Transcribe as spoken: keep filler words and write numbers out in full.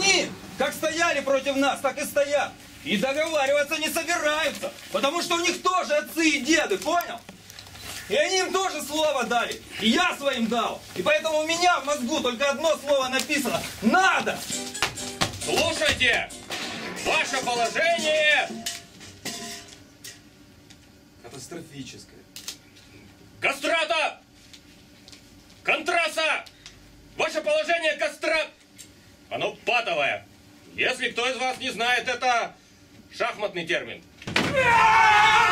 они как стояли против нас, так и стоят. И договариваться не собираются, потому что у них тоже отцы и деды, понял? И они им тоже слово дали, и я своим дал. И поэтому у меня в мозгу только одно слово написано – надо! Слушайте, ваше положение катастрофическое. Кастрата! Контраса! Ваше положение кастра... Оно патовое. Если кто из вас не знает, это шахматный термин.